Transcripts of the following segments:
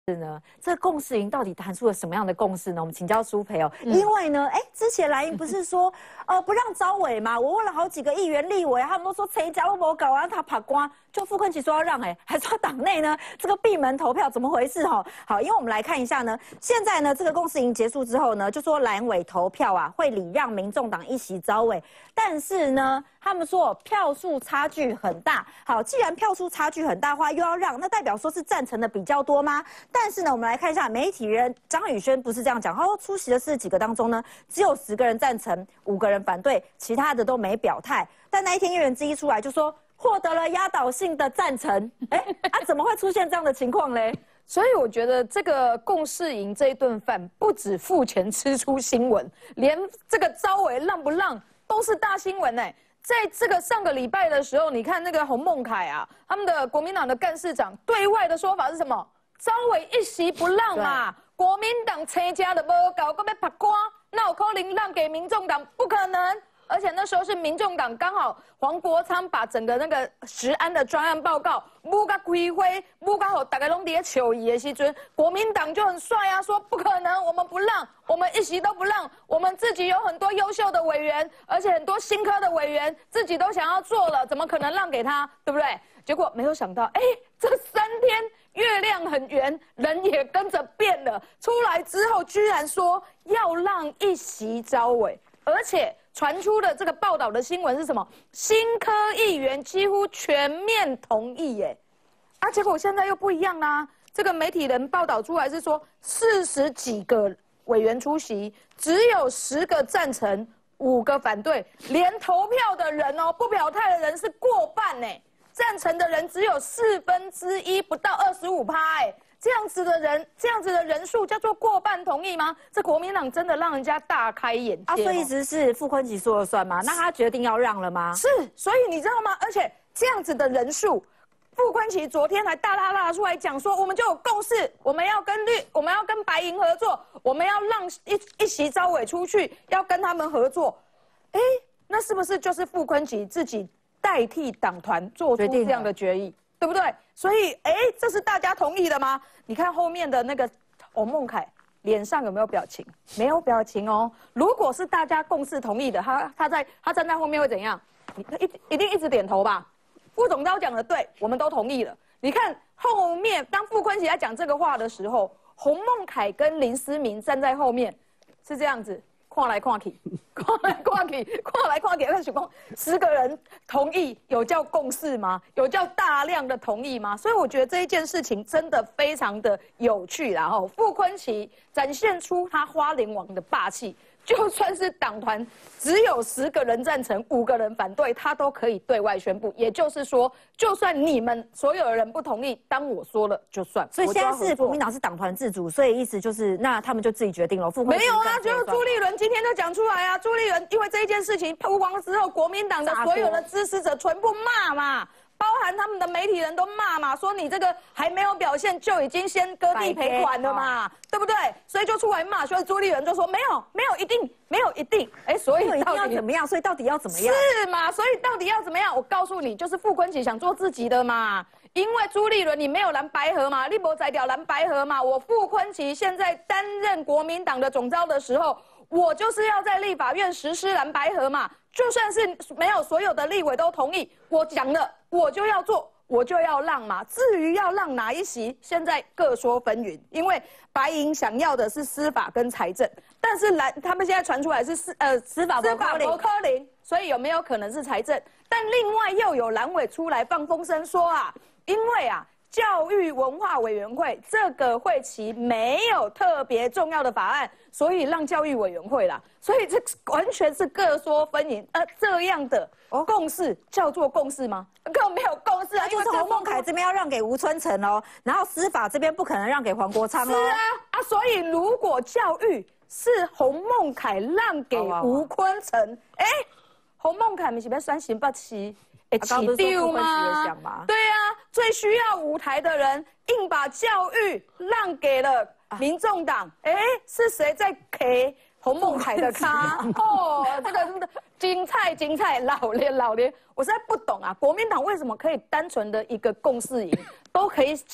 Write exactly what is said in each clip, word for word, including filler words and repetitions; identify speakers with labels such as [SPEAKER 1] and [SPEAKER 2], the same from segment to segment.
[SPEAKER 1] 呢，这共识营到底谈出了什么样的共识呢？我们请教舒培哦。嗯、因为呢，哎，之前蓝营不是说，呃，不让招委吗？我问了好几个议员、立委，他们都说谁家都没搞啊，他怕瓜。就傅昆萁说要让，哎，还说党内呢这个闭门投票，怎么回事哈？好，因为我们来看一下呢，现在呢这个共识营结束之后呢，就说蓝委投票啊会礼让民众党一席招委，但是呢，他们说票数差距很大。好，既然票数差距很大的话，又要让，那代表说是赞成的比较多吗？但是呢，我们来看一下媒体人张宇轩不是这样讲，他说出席的四十几个当中呢，只有十个人赞成，五个人反对，其他的都没表态。但那一天叶元之一出来就说获得了压倒性的赞成，哎啊，怎么会出现这样的情况嘞？
[SPEAKER 2] 所以我觉得这个共识营这一顿饭，不止付钱吃出新闻，连这个招委让不让都是大新闻哎。在这个上个礼拜的时候，你看那个洪孟凯啊，他们的国民党的干事长对外的说法是什么？招委一席不让嘛，国民党参加的不搞，搁要拍瓜，那有可能让给民众党？不可能。而且那时候是民众党刚好黄国昌把整个那个食安的专案报告不甲开会，不甲好大家拢在求伊的时阵，国民党就很帅啊，说不可能，我们不让，我们一席都不让，我们自己有很多优秀的委员，而且很多新科的委员自己都想要做了，怎么可能让给他，对不对？结果没有想到，哎，这三天月亮很圆，人也跟着变了，出来之后居然说要让一席招委，而且传出的这个报道的新闻是什么？新科议员几乎全面同意耶，啊，结果现在又不一样啦。这个媒体人报道出来是说，四十几个委员出席，只有十个赞成，五个反对，连投票的人哦，不表态的人是过半呢，赞成的人只有四分之一，不到二十五趴哎。这样子的人，这样子的人数叫做过半同意吗？这国民党真的让人家大开眼界、哦、
[SPEAKER 1] 啊！所以一直是傅昆萁说了算吗？那他决定要让了吗？
[SPEAKER 2] 是，所以你知道吗？而且这样子的人数，傅昆萁昨天还大大大出来讲说，我们就有共识，我们要跟绿，我们要跟白营合作，我们要让一一席招委出去，要跟他们合作。哎，那是不是就是傅昆萁自己代替党团做出这样的决议？对不对？所以，哎，这是大家同意的吗？你看后面的那个洪孟凯脸上有没有表情？没有表情哦。如果是大家共识同意的，他他在他站在后面会怎样？你一一定一直点头吧？副总召讲的对，我们都同意了。你看后面，当傅昆萁在讲这个话的时候，洪孟凯跟林思明站在后面，是这样子。看来看去，看来看去，看来看去，那想讲十个人同意，有叫共识吗？有叫大量的同意吗？所以我觉得这一件事情真的非常的有趣啦！吼，傅昆萁展现出他花莲王的霸气。就算是党团只有十个人赞成，五个人反对，他都可以对外宣布。也就是说，就算你们所有的人不同意，当我说了就算。
[SPEAKER 1] 所以现在是国民党是党团自主，所以意思就是那他们就自己决定了。傅昆萁
[SPEAKER 2] 没有啊，就是朱立伦今天就讲出来啊，朱立伦因为这一件事情曝光之后，国民党的所有的支持者全部骂嘛。包含他们的媒体人都骂嘛，说你这个还没有表现就已经先割地赔款了嘛，对不对？所以就出来骂，所以朱立伦就说没有，没有一定，没有一定，哎，所以
[SPEAKER 1] 到底要怎么样？所以到底要怎么样？
[SPEAKER 2] 是嘛？所以到底要怎么样？我告诉你，就是傅昆萁想做自己的嘛，因为朱立伦你没有蓝白合嘛，你没摘掉蓝白合嘛，我傅昆萁现在担任国民党的总召的时候，我就是要在立法院实施蓝白合嘛。就算是没有所有的立委都同意，我讲了，我就要做，我就要让嘛。至于要让哪一席，现在各说纷纭。因为白营想要的是司法跟财政，但是蓝他们现在传出来是司呃司法司法不可能，所以有没有可能是财政？但另外又有蓝委出来放风声说啊，因为啊。教育文化委员会这个会期没有特别重要的法案，所以让教育委员会啦，所以这完全是各说纷纭。呃，这样的共识叫做共识吗？根本没有共识啊！
[SPEAKER 1] 就是洪孟凯这边要让给吴春成哦，然后司法这边不可能让给黄国昌哦。
[SPEAKER 2] 是啊，啊，所以如果教育是洪孟凯让给吴坤成，哎，洪孟凯不是要选新北市？哎，起丢吗？对啊，最需要舞台的人硬把教育让给了民众党。哎、啊，是谁在 K 洪孟凯的咖？哦，这个真的精彩精彩，老练老练。我实在不懂啊，国民党为什么可以单纯的一个共识营，都可以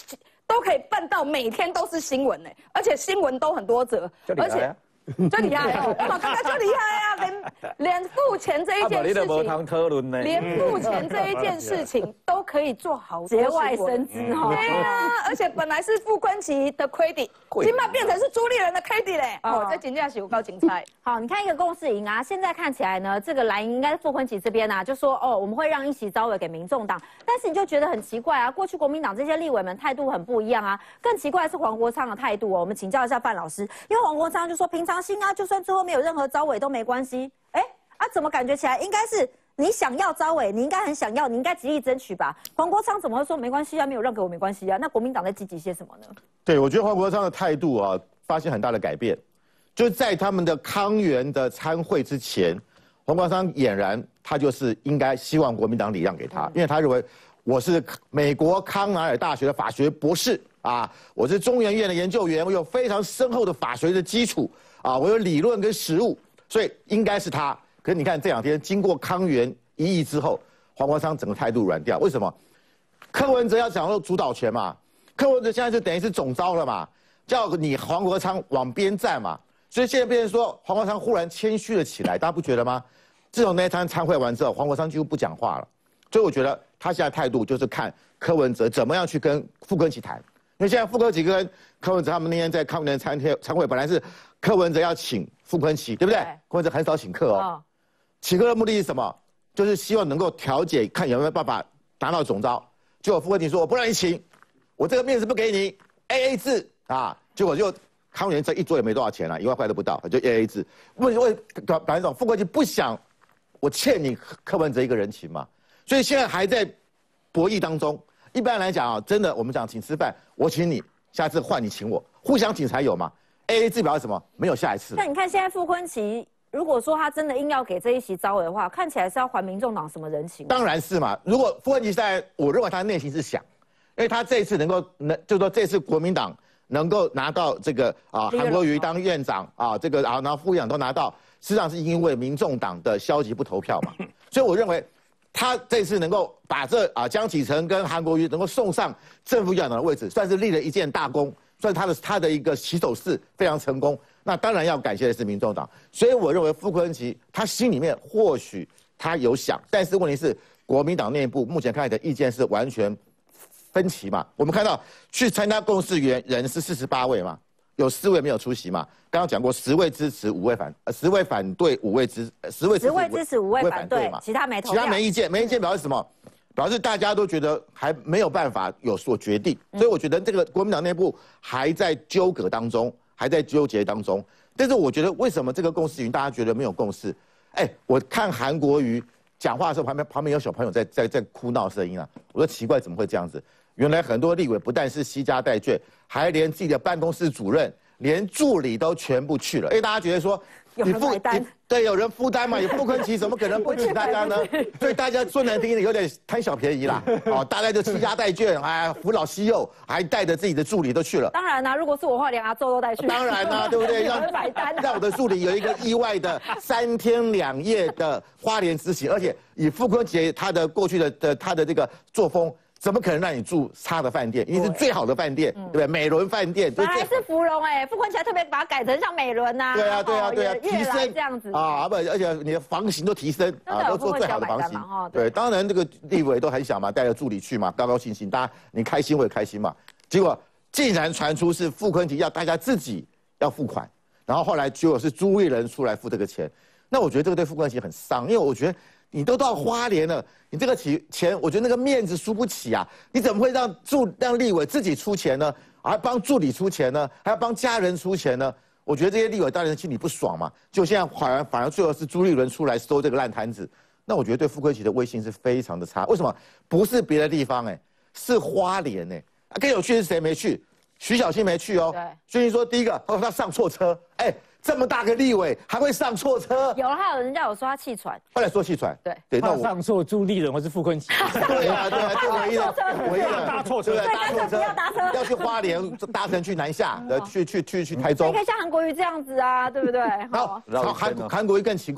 [SPEAKER 2] 都可以办到每天都是新闻呢，而且新闻都很多则，而且。就厉害哦，我刚刚就厉害啊，连连付钱这一件事情，连付钱这一件事情都可以做好
[SPEAKER 1] 节外生枝哈。
[SPEAKER 2] 对啊，而且本来是傅昆萁的 credit， 今麦变成是朱立伦的 credit 嘞。哦，这真正是有够精彩。
[SPEAKER 1] 好，你看一个共识营啊，现在看起来呢，这个蓝营应该是傅昆萁这边啊，就说哦，我们会让一席召委给民众党，但是你就觉得很奇怪啊，过去国民党这些立委们态度很不一样啊，更奇怪的是黄国昌的态度哦。我们请教一下范老师，因为黄国昌就说平常心啊，就算最后没有任何召委都没关系。哎，啊，怎么感觉起来应该是你想要召委，你应该很想要，你应该极力争取吧？黄国昌怎么会说没关系啊？没有让给我没关系啊？那国民党在积极些什么呢？
[SPEAKER 3] 对，我觉得黄国昌的态度啊，发现很大的改变。就是在他们的康源的参会之前，黄国昌俨然他就是应该希望国民党礼让给他，因为他认为我是美国康奈尔大学的法学博士啊，我是中研院的研究员，我有非常深厚的法学的基础啊，我有理论跟实务，所以应该是他。可是你看这两天经过康源一役之后，黄国昌整个态度软掉，为什么？柯文哲要掌握主导权嘛，柯文哲现在就等于是总召了嘛，叫你黄国昌往边站嘛。所以现在变成说，黄国昌忽然谦虚了起来，大家不觉得吗？自从那一餐参会完之后，黄国昌几乎不讲话了。所以我觉得他现在态度就是看柯文哲怎么样去跟傅昆萁谈。因为现在傅昆萁跟柯文哲他们那天在康源参参会，本来是柯文哲要请傅昆萁，对不对？柯文哲很少请客哦。请客的目的是什么？就是希望能够调解，看有没有办法达到总召。结果傅昆萁说：“我不让你请，我这个面子不给你 ，A A 制啊。”结果就。康源这一桌也没多少钱了，一万块都不到，就 A A 制。为为表表现种傅昆萁不想我欠你柯文哲一个人情嘛，所以现在还在博弈当中。一般来讲啊，真的我们讲请吃饭，我请你，下次换你请我，互相请才有嘛。A A 制表示什么？没有下一次。
[SPEAKER 1] 那你看现在傅昆萁，如果说他真的硬要给这一席召委的话，看起来是要还民众党什么人情？
[SPEAKER 3] 当然是嘛。如果傅昆萁在，我认为他内心是想，因为他这一次能够能，就是说这次国民党。能够拿到这个啊，韩国瑜当院长啊，这个啊，然后副院长都拿到，实际上是因为民众党的消极不投票嘛。所以我认为，他这次能够把这啊江启臣跟韩国瑜能够送上正副院长的位置，算是立了一件大功，算是他的他的一个起手式非常成功。那当然要感谢的是民众党。所以我认为傅昆萁他心里面或许他有想，但是问题是国民党内部目前看来的意见是完全。分歧嘛，我们看到去参加共识员人是四十八位嘛，有四位没有出席嘛。刚刚讲过，十位支持，五位反，呃，十位反对，五位支，呃、十位
[SPEAKER 1] 十位支持，五位反对嘛，其他没投票，
[SPEAKER 3] 其他没意见，没意见表示什么？表示大家都觉得还没有办法有所决定，所以我觉得这个国民党内部还在纠葛当中，还在纠结当中。但是我觉得为什么这个共识营大家觉得没有共识？哎，我看韩国瑜讲话的时候，旁边旁边有小朋友在在在哭闹声音啊，我说奇怪，怎么会这样子？原来很多立委不但是惜家带眷，还连自己的办公室主任、连助理都全部去了。因为大家觉得说，
[SPEAKER 1] 你负担，
[SPEAKER 3] 对，有人负担嘛，有傅昆萁怎么可能不请大家呢？所以大家说难听的，有点贪小便宜啦。哦，大概就惜家带眷，哎，扶老携幼，还带着自己的助理都去了。
[SPEAKER 1] 当然啦、啊，如果是我的话，连阿周都带去。
[SPEAKER 3] 当然啦、啊，对不对？让让我的助理有一个意外的三天两夜的花莲之行，而且以傅昆萁他的过去的的他的这个作风。怎么可能让你住差的饭店？一定是最好的饭店，对不对？美伦饭店。
[SPEAKER 1] 本来是芙蓉哎，傅昆萁特别把它改成像美伦呐。
[SPEAKER 3] 对啊，对啊，对啊，
[SPEAKER 1] 提升这样子
[SPEAKER 3] 啊，不，而且你的房型都提升啊，都做最好的房型。对，当然这个立委都很想嘛，带着助理去嘛，高高兴兴，大家你开心我也开心嘛。结果竟然传出是傅昆萁要大家自己要付款，然后后来结果是朱立伦出来付这个钱。那我觉得这个对傅昆萁很伤，因为我觉得。你都到花莲了，你这个钱，我觉得那个面子输不起啊！你怎么会让助让立委自己出钱呢？还帮助理出钱呢？还要帮家人出钱呢？我觉得这些立委当然心里不爽嘛。就现在反而反而最后是朱立伦出来收这个烂摊子，那我觉得对傅昆萁的威信是非常的差。为什么？不是别的地方哎、欸，是花莲哎、欸。啊，更有趣是谁没去？徐小新没去哦。对。所以说第一个，哦，他上错车，哎、欸。这么大个立委还会上错车？
[SPEAKER 1] 有，还有人家有说他气喘，
[SPEAKER 3] 后来说气喘。
[SPEAKER 1] 对
[SPEAKER 3] 对，
[SPEAKER 4] 那我上错朱立伦或是傅昆萁。
[SPEAKER 3] 对啊对啊，这唯一的唯一的
[SPEAKER 4] 搭错车，
[SPEAKER 1] 对，搭错车要搭车，
[SPEAKER 3] 要去花莲搭乘去南下，呃，去去去去台中。
[SPEAKER 1] 你可以像韩国瑜这样子啊，对不对？
[SPEAKER 3] 好，韩韩国瑜更奇怪，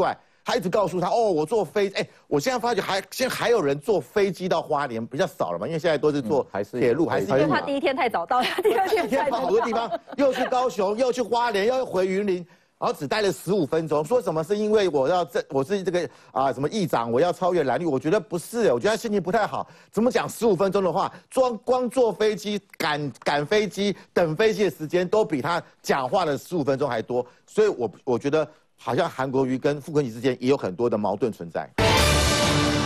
[SPEAKER 3] 他一直告诉他，哦，我坐飞，哎，我现在发觉还现在还有人坐飞机到花莲，比较少了嘛，因为现在都是坐
[SPEAKER 5] 还是
[SPEAKER 3] 铁路，还是
[SPEAKER 1] 因为他第一天太早到，他第二天
[SPEAKER 3] 一天
[SPEAKER 1] 才
[SPEAKER 3] 跑好多地方，又去高雄，又去花莲，又回云林。然后只待了十五分钟，说什么是因为我要这我是这个啊什么议长，我要超越蓝绿，我觉得不是，我觉得他心情不太好。怎么讲十五分钟的话，光光坐飞机赶赶飞机等飞机的时间都比他讲话的十五分钟还多，所以我我觉得好像韩国瑜跟傅昆萁之间也有很多的矛盾存在。